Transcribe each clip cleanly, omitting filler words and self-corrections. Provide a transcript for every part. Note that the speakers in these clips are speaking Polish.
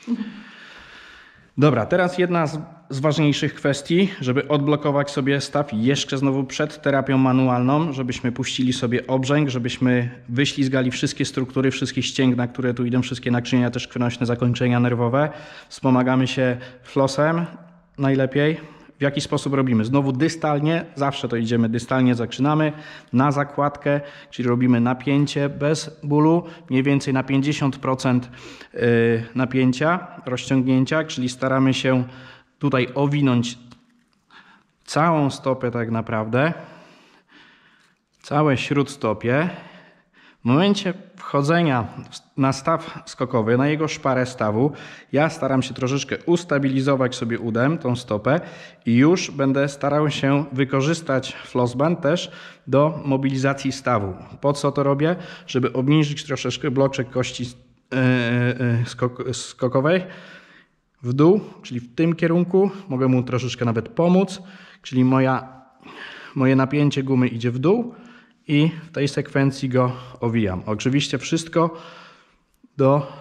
Dobra, teraz jedna z ważniejszych kwestii, żeby odblokować sobie staw jeszcze znowu przed terapią manualną, żebyśmy puścili sobie obrzęk, żebyśmy wyślizgali wszystkie struktury, wszystkie ścięgna, które tu idą, wszystkie naczynia, też krwionośne zakończenia nerwowe. Wspomagamy się flossem najlepiej. W jaki sposób robimy? Znowu dystalnie, zawsze to idziemy dystalnie, zaczynamy na zakładkę, czyli robimy napięcie bez bólu, mniej więcej na 50% napięcia, rozciągnięcia, czyli staramy się tutaj owinąć całą stopę tak naprawdę, całe śródstopie. W momencie wchodzenia na staw skokowy, na jego szparę stawu, ja staram się troszeczkę ustabilizować sobie udem tą stopę i już będę starał się wykorzystać flossband też do mobilizacji stawu. Po co to robię? Żeby obniżyć troszeczkę bloczek kości skokowej w dół, czyli w tym kierunku. Mogę mu troszeczkę nawet pomóc, czyli moje napięcie gumy idzie w dół. I w tej sekwencji go owijam. Oczywiście wszystko do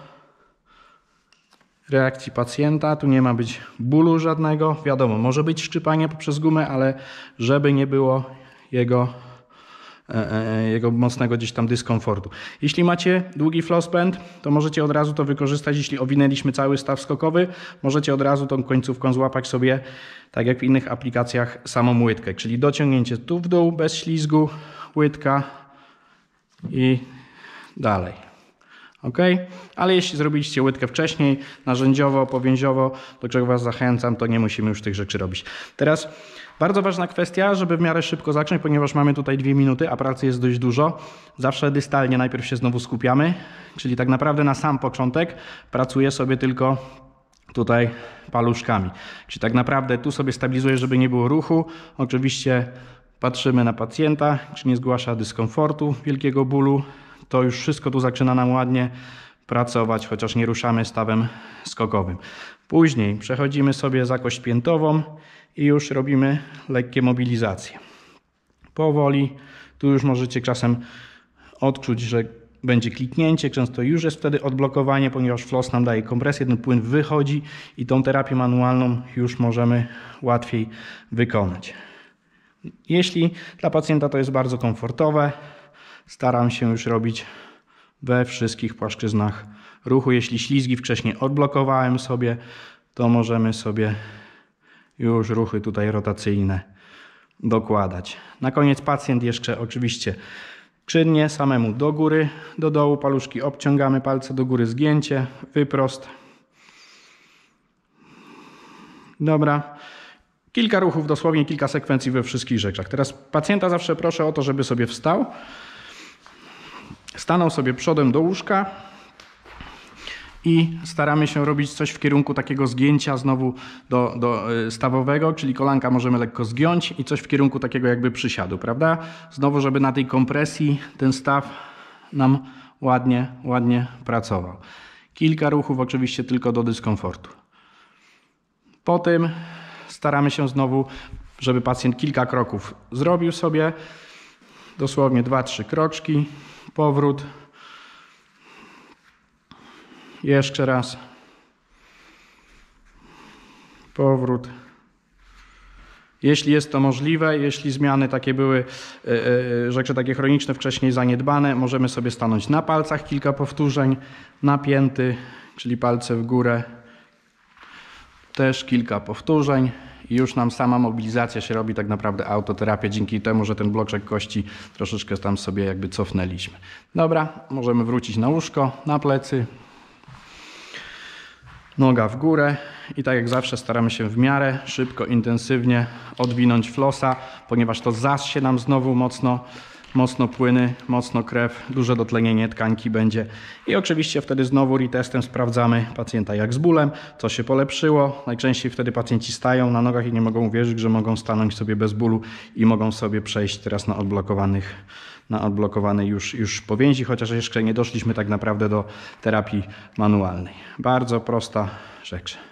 reakcji pacjenta. Tu nie ma być bólu żadnego. Wiadomo, może być szczypanie poprzez gumę, ale żeby nie było jego mocnego gdzieś tam dyskomfortu. Jeśli macie długi flossband, to możecie od razu to wykorzystać. Jeśli owinęliśmy cały staw skokowy, możecie od razu tą końcówką złapać sobie, tak jak w innych aplikacjach, samą łydkę. Czyli dociągnięcie tu w dół, bez ślizgu, łydka i dalej. Ok? Ale jeśli zrobiliście łydkę wcześniej, narzędziowo, powięziowo, do czego Was zachęcam, to nie musimy już tych rzeczy robić. Teraz bardzo ważna kwestia, żeby w miarę szybko zacząć, ponieważ mamy tutaj 2 minuty, a pracy jest dość dużo. Zawsze dystalnie najpierw się znowu skupiamy, czyli tak naprawdę na sam początek pracuję sobie tylko tutaj paluszkami. Czyli tak naprawdę tu sobie stabilizuję, żeby nie było ruchu. Oczywiście patrzymy na pacjenta, czy nie zgłasza dyskomfortu, wielkiego bólu. To już wszystko tu zaczyna nam ładnie pracować, chociaż nie ruszamy stawem skokowym. Później przechodzimy sobie za kość piętową i już robimy lekkie mobilizacje. Powoli, tu już możecie czasem odczuć, że będzie kliknięcie, często już jest wtedy odblokowanie, ponieważ floss nam daje kompresję, ten płyn wychodzi i tą terapię manualną już możemy łatwiej wykonać. Jeśli dla pacjenta to jest bardzo komfortowe, staram się już robić we wszystkich płaszczyznach ruchu. Jeśli ślizgi wcześniej odblokowałem sobie, to możemy sobie już ruchy tutaj rotacyjne dokładać. Na koniec pacjent jeszcze oczywiście czynnie, samemu do góry, do dołu, paluszki obciągamy, palce do góry, zgięcie, wyprost. Dobra. Kilka ruchów, dosłownie kilka sekwencji we wszystkich rzeczach. Teraz pacjenta zawsze proszę o to, żeby sobie wstał. Stanął sobie przodem do łóżka i staramy się robić coś w kierunku takiego zgięcia znowu do stawowego, czyli kolanka możemy lekko zgiąć i coś w kierunku takiego jakby przysiadu, prawda? Znowu, żeby na tej kompresji ten staw nam ładnie pracował. Kilka ruchów oczywiście tylko do dyskomfortu. Po tym staramy się znowu, żeby pacjent kilka kroków zrobił sobie, dosłownie 2-3 kroczki, powrót, jeszcze raz, powrót. Jeśli jest to możliwe, jeśli zmiany takie były, rzeczy takie chroniczne, wcześniej zaniedbane, możemy sobie stanąć na palcach, kilka powtórzeń, napięty, czyli palce w górę, też kilka powtórzeń i już nam sama mobilizacja się robi, tak naprawdę autoterapia, dzięki temu, że ten bloczek kości troszeczkę tam sobie jakby cofnęliśmy. Dobra, możemy wrócić na łóżko, na plecy, noga w górę i tak jak zawsze staramy się w miarę szybko, intensywnie odwinąć flossa, ponieważ to zasie nam znowu mocno płyny, mocno krew, duże dotlenienie tkanki będzie. I oczywiście wtedy znowu retestem sprawdzamy pacjenta jak z bólem, co się polepszyło. Najczęściej wtedy pacjenci stają na nogach i nie mogą uwierzyć, że mogą stanąć sobie bez bólu i mogą sobie przejść teraz na odblokowanej już powięzi, chociaż jeszcze nie doszliśmy tak naprawdę do terapii manualnej. Bardzo prosta rzecz.